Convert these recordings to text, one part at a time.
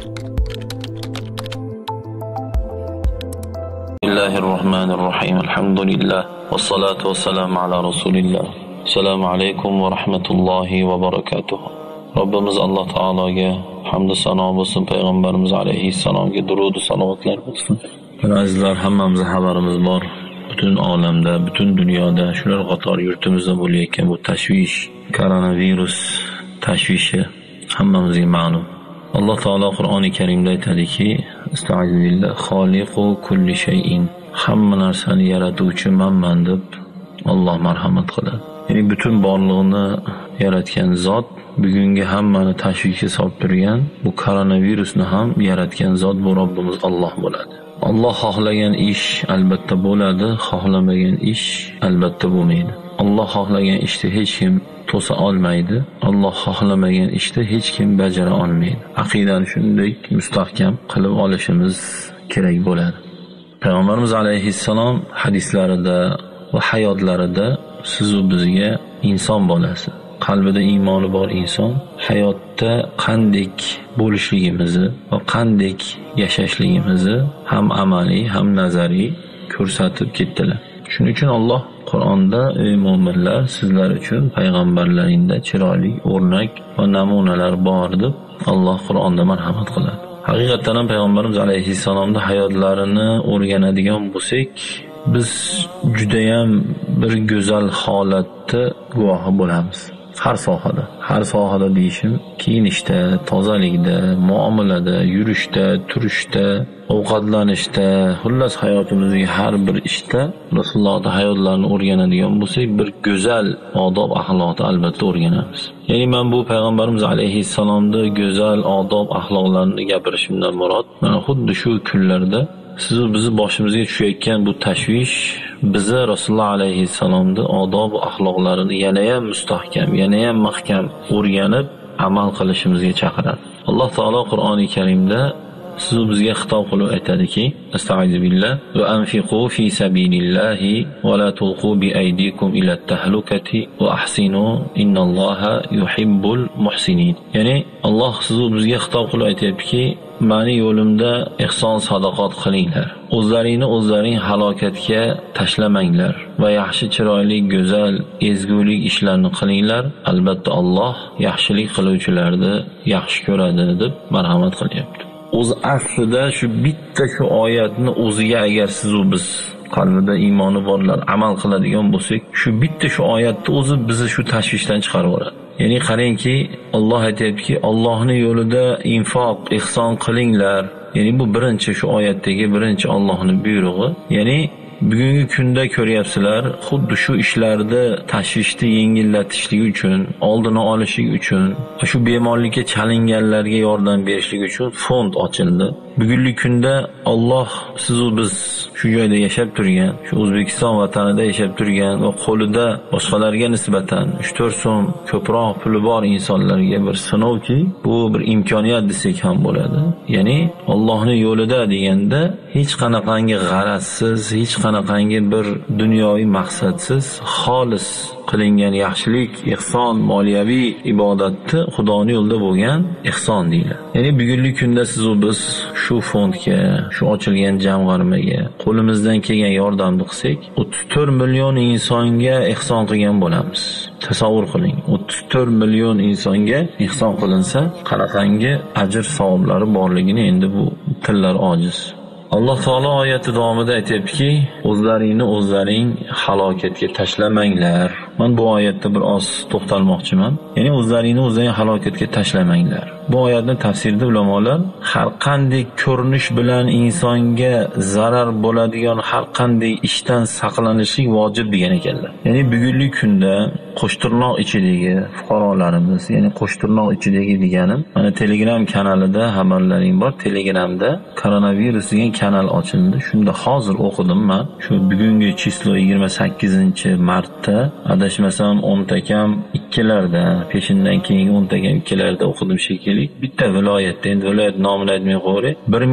Bismillahirrahmanirrahim. Alhamdulillah. Wassalatu wassalamu ala rasulillah. Assalomu alaykum va rahmatullohi va barakatuh. Robbimiz Alloh taologa hamd va sano bo'lsin, payg'ambarimiz alayhissalomga durud va salovatlar bo'lsin. Azizlar, hammamizga xabarimiz bor. Butun olamda, butun dunyoda, shular qator yurtimizda bo'layotgan bu tashvish, koronavirus tashvishi hammamizga ma'lum. Alloh taolo Qur'oni Karimda aytadiki: "Estağfirullah, xoliqu kulli shay'in." Hamma narsani yaratuvchi manman deb Alloh marhamat qiladi. Ya'ni butun borliqni yaratgan zot, bugungi hammani tashvishga solib turgan bu koronavirusni ham yaratgan zot bu Robbimiz Alloh bo'ladi. Alloh xohlagan ish albatta bo'ladi, xohlamagan ish albatta bo'lmaydi. Alloh xohlagan ishni hech kim to'sa olmaydi. Alloh xohlamagan ishni hech kim bajara olmaydi. Aqidani shunday mustahkam qilib olishimiz kerak bo'ladi. Payg'ambarimiz alayhissalom hadislarida va hayotlarida siz u bizga inson bolasi, qalbida iymoni bor inson hayotda qanday bo'lishligimizni va qanday yashashligimizni ham amaliy ham nazariy ko'rsatib ketdilar. Shuning uchun Alloh Qur'onda: "Ey mu'minlar, sizlar uchun payg'ambarlaringda chiroyli o'rnak va namunalar bor" deb Alloh Qur'onda marhamat qiladi. Haqiqatan ham payg'ambarimiz alayhissalomda hayotlarini o'rganadigan bo'lsak, biz juda ham bir go'zal holatda guvohi bo'lamiz. Har sohada deyishim, kiyinishda, tozalikda, muomalada, yurishda, turishda, ovqatlanishda, xullas hayotimizdagi har bir ishda Rasulullohning hayotlarini o'rganadigan bo'lsak, bir go'zal odob axloqni albatta o'rganamiz. Ya'ni men bu payg'ambarimiz alayhissalomning go'zal odob axloqlarini gapirishimdan murod, mana xuddi shu kunlarda siz bizni boshimizga tushayotgan bu tashvish bizni Rasululloh alayhissalomning odob va axloqlarini yana ham mustahkam, yana ham mahkam o'rganib amal qilishimizga chaqiradi. Alloh taolo Qur'oni Karimda siz bizga xitob qilib aytadiki: "Estağfirullah va anfiqu fi sabilillahi va la tulqu bi aydikum ila at-tahlukati va ahsinu innalloha yuhibbul muhsinin." Ya'ni Alloh siz bizga xitob qilib aytayaptiki, mani yo'limda ihson sadaqat qilinglar. O'zlaring halokatga tashlamanglar va yaxshi, chiroyli, go'zal, ezgulik ishlarni qilinglar. Albatta Alloh yaxshilik qiluvchilarni yaxshi ko'radi deb marhamat qilyapti. O'z aslida shu bitta shu oyatni o'ziga agar siz u biz qalbida iymoni borlar amal qiladigan bo'lsak, shu bitta shu oyatni o'zi bizni shu tashvishdan chiqarib yuboradi. Ya'ni qarangki, Alloh aytayaptiki, Allohning yo'lida infoq, ihson qilinglar. Ya'ni bu birinchi shu oyatdagi birinchi Allohning buyrug'i. Ya'ni bugungi kunda ko'ryapsizlar, xuddi shu ishlarda tashvishni yengillatishlik uchun, oldini olishlik uchun, shu bemorlikka chalinganlarga yordam berishlik uchun fond ochildi. Bugungi kunda Alloh siz u biz shu joyda yashab turgan, shu O'zbekiston vatanida yashab turgan va qo'lida boshqalarga nisbatan 3-4 so'm ko'proq puli bor insonlarga bir sinovki, bu bir imkoniyat desak ham bo'ladi. Ya'ni Allohning yo'lida deganda hech qanaqangi g'arazsiz, hech qanaqangi bir dunyoviy maqsadsiz, xolis qilingan yaxshilik, ihson, moliyaviy ibodatni Xudoning yo'lida bo'lgan ihson deyiladi. Ya'ni bugungi kunda siz u biz shu fondga, shu ochilgan jamg'armaga qo'limizdan kelgan yordamni qilsak, 34 million insonga ihson qilgan bo'lamiz. Tasavvur qiling, 34 million insonga ihson qilinsa, qanaqangi ajr savoblari borligini endi bu tillar ojiz. Alloh taolo oyati davomida aytayaptiki, o'zlaring halokatga tashlamanglar. Men bu oyatda bir oz to'xtalmoqchiman. Ya'ni o'zlaring halokatga tashlamanglar. Bu oyatning tafsirida ulamolar har qanday ko'rinish bilan insonga zarar bo'ladigan har qanday ishdan saqlanishlik vojib degan ekanlar. Ya'ni bugungi kunda Qo'shtirnoq ichidagi fuqarolarimiz, ya'ni Qo'shtirnoq ichidagi deganim, mana Telegram kanalida xabarlaring bor. Telegramda koronavirus degan kanal ochildi. Shunda hozir o'qidim men. Shu bugungi chislo 28-martda adashmasam 10 ta kam 2larda, peshindan keyin 10 ta kam 2larda o'qidim shekilli. Bitta viloyatda, endi viloyat nomini aytmay qo'yay.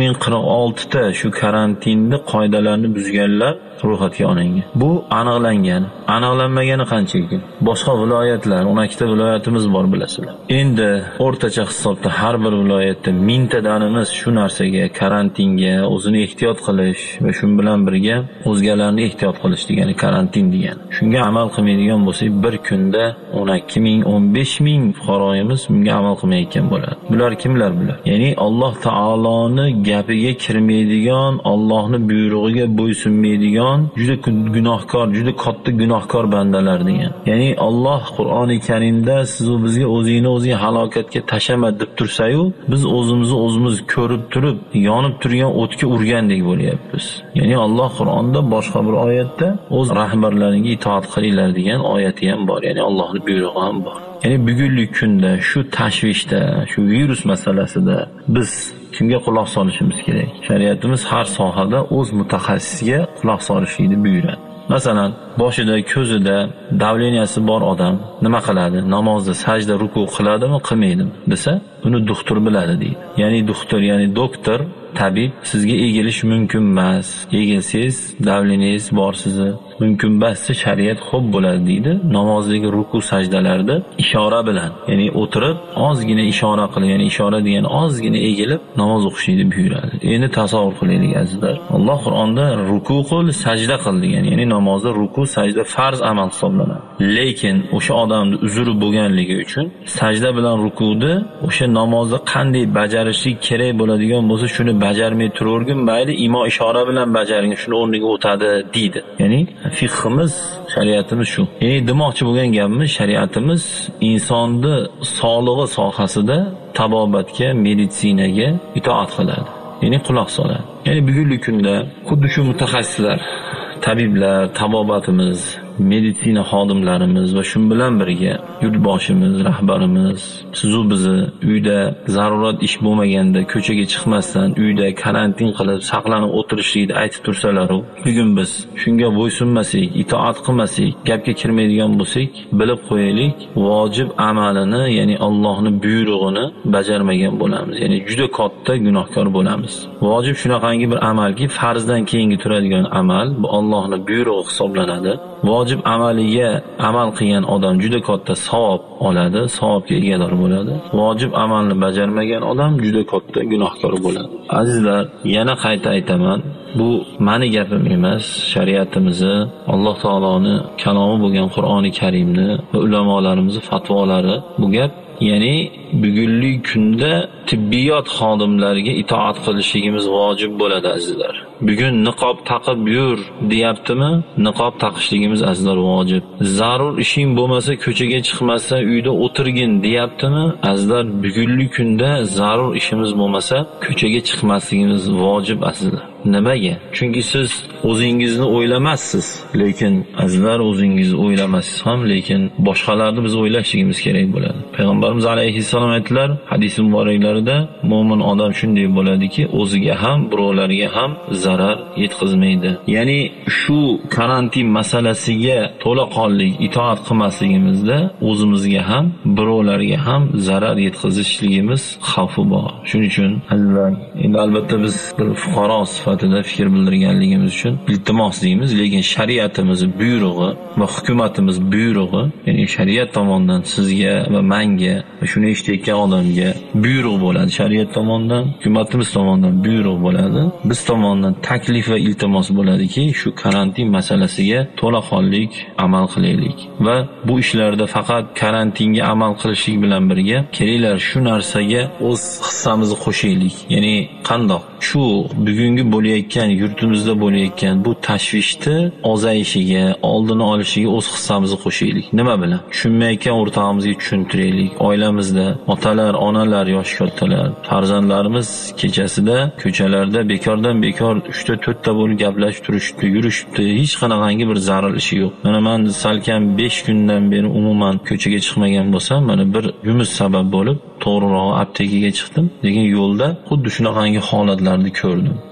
1046 ta shu karantinni qoidalarini buzganlar ro'yxatga olingan. Bu aniqlangan. Aniqlanmagani qancha ekan? Boshqa viloyatlar, 12 ta viloyatimiz bor bilasizlar. Endi o'rtacha hisobda har bir viloyatda mingtadanimiz shu narsaga, karantinga o'zini ehtiyot qilish va shu bilan birga o'zgalarni ehtiyot qilish degani karantin degani. Shunga amal qilmaydigan bo'lsak, bir kunda 12 ming, 15 ming fuqaroyimiz bunga amal qilmayotgan bo'ladi. Bular kimlar bular? Ya'ni Alloh taoloni gapiga kirmaydigan, Allohning buyrug'iga bo'ysunmaydigan juda gunohkor, juda katta gunohkor bandalar degan. Ya'ni Alloh Qur'oni Karimda siz u bizga o'zing halokatga tashama deb tursa-yu, biz o'zimiz ko'rib turib, yonib turgan o'tga urgandek bo'lyapmiz. Ya'ni Alloh Qur'onda boshqa bir oyatda o'z rahbarlariga itoat qilinglar degan oyati ham bor. Ya'ni Allohning buyrug'i ham bor. Ya'ni bugungi kunda shu tashvishda, shu virus masalasida biz kimga quloq solishimiz kerak? Shariatimiz har sohada o'z mutaxassisiga quloq solishni buyuradi. Masalan, boshida, ko'zida davleniyasi bor odam nima qiladi? Namozda sajda, ruku qiladimi, qilmaydimi desa, uni doktor biladi deydi. Ya'ni doktor, tabib sizga egilish mumkin emas. Egilsangiz, davleniyasiz bor sizni. Mumkin emas, shariat xo'p bo'ladi deydi. Namozdagi ruku sajdalarda ishora bilan, ya'ni o'tirib ozgina ishora qilib, ya'ni ishora degan ozgina egilib namoz o'qishni buyuradi. Endi tasavvur qilaylik azizlar. Alloh Qur'onda ruku qil, sajda qil degan, ya'ni namozda ruku, sajda farz amal hisoblanadi. Lekin o'sha odamning uzri bo'lganligi uchun sajda bilan rukuni o'sha namozda qanday bajarishlik kerak bo'ladigan bo'lsa, shuni bajarmay turavergin, mayli imo ishora bilan bajaring, shuni o'rniga o'tadi deydi. Ya'ni fiqhimiz, shariatimiz shu. Ya'ni demoqchi bo'lgan gapimiz, shariatimiz insonni sog'lig'i sohasida tabobatga, meditsinaga itoat qiladi. Ya'ni quloq soladi. Ya'ni bugungi kunda xuddi shu mutaxassislar, tabiblar, tabobatimiz, meditsina xodimlarimiz va shu bilan birga yurtboshimiz, rahbarimiz, siz u bizni uyda zarurat ish bo'lmaganda ko'chaga chiqmasdan uyda karantin qilib saqlanib o'tirishlikni aytib tursalar, bugun biz shunga bo'ysunmasak, itoat qilmasak, gapga kirmaydigan bo'lsak, bilib qo'yaylik, vojib amalini, ya'ni Allohning buyrug'ini bajarmagan bo'lamiz. Ya'ni juda katta gunohkor bo'lamiz. Vojib shunaqangi bir amalki, farzdan keyingi turadigan amal, bu Allohning buyrug'i hisoblanadi. Vojib amaliga amal qilgan odam juda katta savob oladi, savobga egador bo'ladi. Vojib amalni bajarmagan odam juda katta gunohkor bo'ladi. Azizlar, yana qayta aytaman, bu meni gapim emas, shariatimizni, Alloh taoloning kalomi bo'lgan Qur'oni Karimni va ulamolarimizni fatvolari bu gap. Ya'ni bugungi kunda tibbiyot xodimlariga itoat qilishimiz vojib bo'ladi azizlar. Bugun niqob taqib yur deyaptimi? Niqob taqishligimiz azizlar vojib. Zarur ishing bo'lmasa ko'chaga chiqmasa uyda o'tirgin deyaptimi? Azizlar, bugungi kunda zarur ishimiz bo'lmasa ko'chaga chiqmasligimiz vojib azizlar. Nimaga? Chunki siz o'zingizni o'ylamassiz, lekin azizlar o'zingizni o'ylamassiz ham, lekin boshqalarni biz o'ylashligimiz kerak bo'ladi. Payg'ambarimiz alayhissalom aytdilar, hadis muboraklarida, mo'min odam shunday bo'ladiki, o'ziga ham, birovlarga ham zarar yetkazmaydi. Ya'ni shu karantin masalasiga to'laqonlik itoat qilmasligimizda o'zimizga ham, birovlarga ham zarar yetkazishligimiz xavfi bor. Shuning uchun azizlar, endi albatta biz bir fuqaro sifatida fikr bildirganligimiz uchun iltimos deymiz, lekin shariatimiz buyrug'i va hukumatimiz buyrug'i, ya'ni shariat tomonidan sizga va menga va shuni eshitayotgan odamga buyruq bo'ladi. Shariat tomonidan, hukumatimiz tomonidan buyruq bo'ladi. Biz tomonidan taklif va iltimos bo'ladiki, shu karantin masalasiga to'laqonlik amal qilaylik va bu ishlarda faqat karantinga amal qilishlik bilan birga kelinglar shu narsaga o'z hissamizni qo'shaylik. Ya'ni qandoq? Shu bugungi bo'layotgan, yurtimizda bo'layotgan bu tashvishni ozayishiga, oldini olishiga o'z hissamizni qo'shaylik. Nima bilan? Tushunmayotgan o'rtog'imizga tushuntiraylik. Oilamizda otalar, onalar, yosh kattalar, farzandlarimiz kechasida ko'chalarda bekordan bekor 3-4 ta bo'lib gaplashib turishdi, yurishdi. Hech qanaqangi bir zarur ishi yo'q. Mana men salkam 5 kundan beri umuman ko'chaga chiqmagan bo'lsam, mana bir yumush sabab bo'lib to'g'riroq aptekaga chiqdim, lekin yo'lda xuddi shunaqangi holatlarni ko'rdim.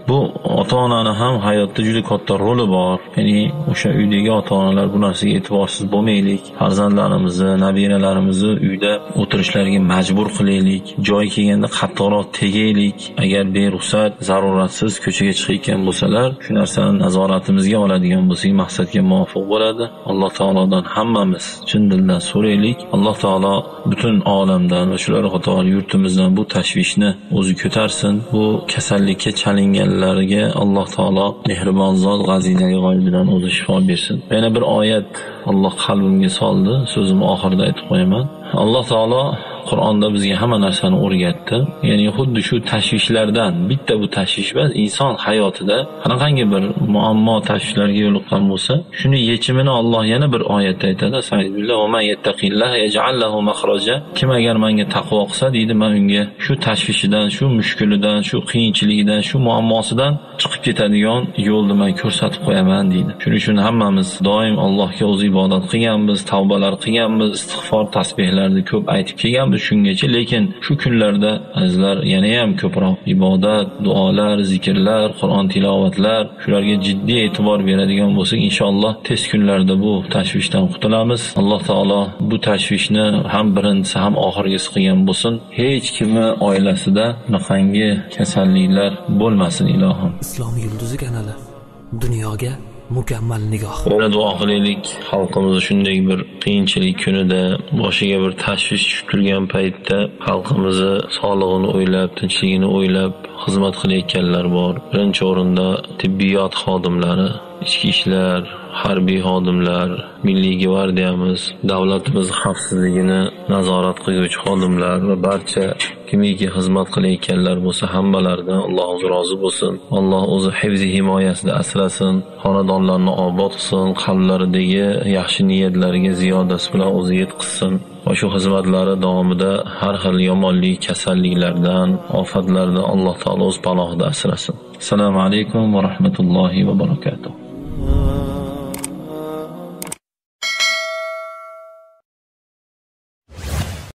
Bu ota-onani ham hayotda juda katta roli bor. Ya'ni o'sha uydagi ota-onalar bu narsaga e'tiborsiz bo'lmaylik. Farzandlarimizni, nabiralarimizni uyda o'tirishlariga majbur qilaylik. Joy kelganda qattiqroq tegaylik. Agar beruxsat, zaruratsiz ko'chaga chiqayotgan bo'lsalar, shu narsani nazoratimizga oladigan bo'lsak, maqsadga muvofiq bo'ladi. Alloh taolodan hammamiz chin dildan so'raylik. Alloh taolo butun olamdan va shular qatori yurtimizdan bu tashvishni o'zi ko'tarsin. Bu kasallikka chalinganlarga Alloh taolo mehribon zot g'azinaga g'oyibidan o'zi shifo bersin. Yana bir oyat Alloh qalbimga soldi. So'zimni oxirida aytib qo'yaman. Alloh taolo Qur'onda bizga hamma narsani o'rgatdi. Ya'ni xuddi shu tashvishlardan bitta bu tashvish emas, inson hayotida qanaqangi bir muammo tashvishlarga yo'liqqan bo'lsa, shuni yechimini Alloh yana bir oyatda aytadi. Astagfirullah va man yattaqillah yaj'al lahu makhraja. Kim agar menga taqvo qilsa, deydi, men unga shu tashvishidan, shu mushkulidan, shu qiyinchiligidan, shu muammosidan chiqib ketadigan yo'lni men ko'rsatib qo'yaman, deydi. Shuning uchun hammamiz doim Allohga o'z ibodat qilganmiz, tavbalar qilganmiz, istig'for, tasbihlarni ko'p aytib kelganmiz shungacha, lekin shu kunlarda azizlar yana ham ko'proq ibodat, duolar, zikrlar, Qur'on tilovatlar, shularga jiddiy e'tibor beradigan bo'lsak, inshaalloh tez kunlarda bu tashvishdan qutulamiz. Alloh taolo bu tashvishni ham birinchisi ham oxirgisi qilgan bo'lsin. Hech kimni oilasida bunaqangi kasalliklar bo'lmasin ilohim. Islom yulduzi kanali dunyoga mukammal nigoh. Yana duo qilaylik, xalqimiz shunday bir qiyinchilik kunida, boshiga bir tashvish tushib turgan paytda xalqimizni sog'lig'ini o'ylab, tinchligini o'ylab xizmat qilayotganlar bor. Birinchi o'rinda tibbiyot xodimlari, ichki ishlar, harbiy xodimlar, milliy gvardiyamiz, davlatimiz xavfsizligini nazorat qiluvchi xodimlar va barcha kimiki xizmat qilayotganlar bo'lsa, hammalaridan Alloh o'zi rozi bo'lsin. Alloh o'zi hifzi himoyasida asrasin, xonadonlarni obod qilsin, qalblaridagi yaxshi niyatlarga ziyodasi bilan o'zi yetkazsin. Va shu xizmatlari davomida har xil yomonlik, kasalliklardan, ofatlardan Alloh taolo o'z panohida asrasin. Assalomu alaykum va rahmatullohi va barakatuh.